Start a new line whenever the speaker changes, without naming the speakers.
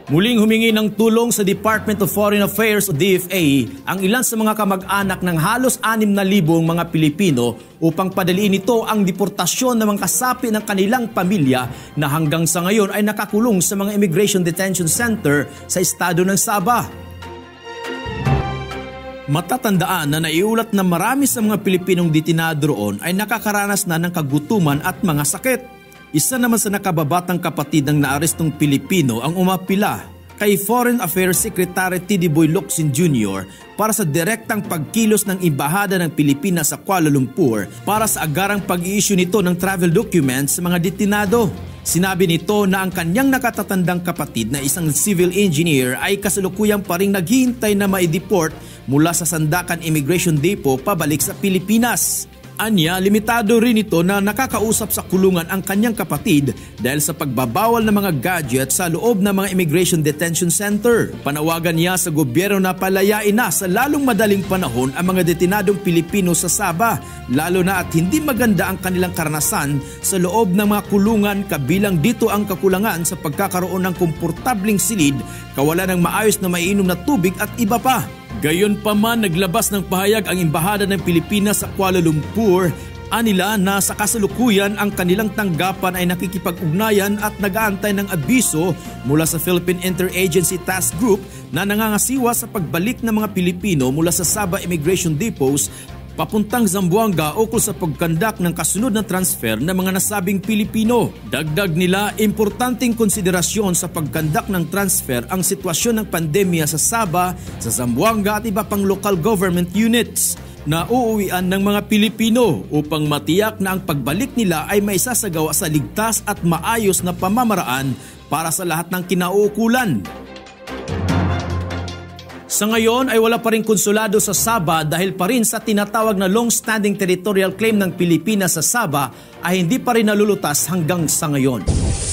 Muling humingi ng tulong sa Department of Foreign Affairs o DFA ang ilan sa mga kamag-anak ng halos 6,000 mga Pilipino upang padaliin ito ang deportasyon ng mga kasapi ng kanilang pamilya na hanggang sa ngayon ay nakakulong sa mga Immigration Detention Center sa estado ng Sabah. Matatandaan na naiulat na marami sa mga Pilipinong detinado roon ay nakakaranas na ng kagutuman at mga sakit. Isa naman sa nakababatang kapatid ng naarestong Pilipino ang umapila kay Foreign Affairs Secretary T.D. Boy Locsin Jr. para sa direktang pagkilos ng Embahada ng Pilipinas sa Kuala Lumpur para sa agarang pag-i-issue nito ng travel documents sa mga detinado. Sinabi nito na ang kanyang nakatatandang kapatid na isang civil engineer ay kasalukuyang pa ring naghihintay na maideport mula sa Sandakan Immigration Depot pabalik sa Pilipinas. Anya, limitado rin ito na nakakausap sa kulungan ang kanyang kapatid dahil sa pagbabawal ng mga gadget sa loob ng mga Immigration Detention Center. Panawagan niya sa gobyerno na palayain na sa lalong madaling panahon ang mga detinadong Pilipino sa Sabah, lalo na at hindi maganda ang kanilang karanasan sa loob ng mga kulungan, kabilang dito ang kakulangan sa pagkakaroon ng komportabling silid, kawalan ng maayos na maiinom na tubig at iba pa. Gayunpaman, naglabas ng pahayag ang Embahada ng Pilipinas sa Kuala Lumpur. Anila na sa kasalukuyan ang kanilang tanggapan ay nakikipag-ugnayan at nag-aantay ng abiso mula sa Philippine Interagency Task Group na nangangasiwa sa pagbalik ng mga Pilipino mula sa Sabah Immigration Depots papuntang Zamboanga ukol sa pagkandak ng kasunod na transfer ng mga nasabing Pilipino. Dagdag nila, importanteng konsiderasyon sa pagkandak ng transfer ang sitwasyon ng pandemya sa Sabah, sa Zamboanga at iba pang local government units na uuwian ng mga Pilipino upang matiyak na ang pagbalik nila ay maisasagawa sa ligtas at maayos na pamamaraan para sa lahat ng kinauukulan. Sa ngayon ay wala pa rin konsulado sa Sabah dahil pa rin sa tinatawag na long-standing territorial claim ng Pilipinas sa Sabah ay hindi pa rin nalulutas hanggang sa ngayon.